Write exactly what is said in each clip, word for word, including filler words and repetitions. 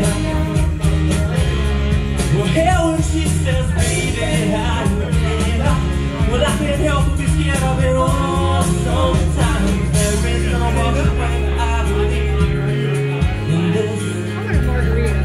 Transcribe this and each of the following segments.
Well, hell, when she says, baby, how you been? Well, I can't help but be scared of it all. Sometimes there is no other way I believe in this. I'm gonna margarita.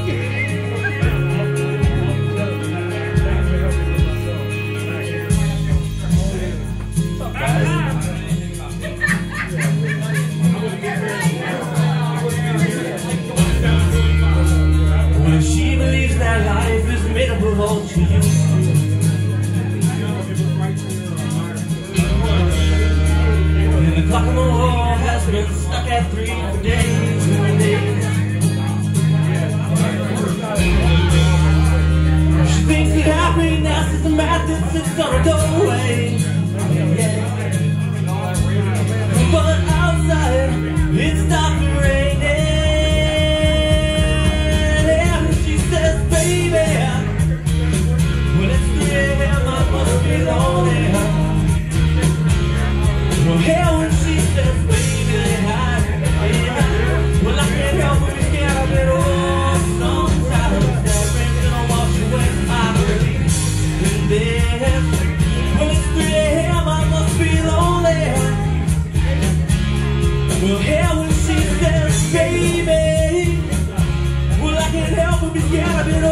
Well, she believes that life is made up of all she used to. And the clock on the wall has been stuck at three for days and days. She thinks that happiness is the math that sits on her doorway. Yeah. But outside, it stopped raining. And she says, baby, when it's three A M I must be lonely. Well, hell, when she says, baby, hi, baby. Well, I can't help but be scared of it all. Sometimes there ain't no wash away my belief in this. When it's three A M I must be lonely. Well, hell, when she says, baby, well, I can't help but be scared of it